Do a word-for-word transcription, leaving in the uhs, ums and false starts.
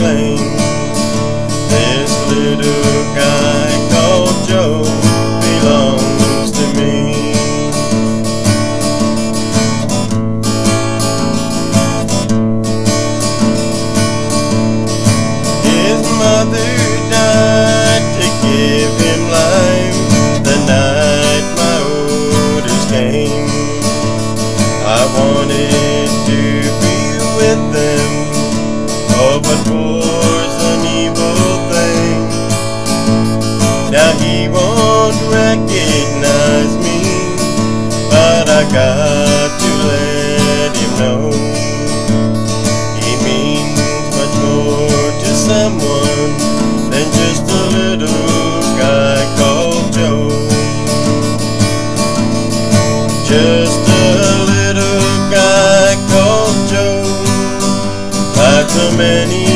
claim. This little guy called Joe belongs to me. His mother died to give him life the night my orders came. I wanted to be with them, oh, but war's an evil thing. Now he won't recognize me, but I got to let him know he means much more to someone than just a little guy called Joe. Just a little guy called Joe, like so many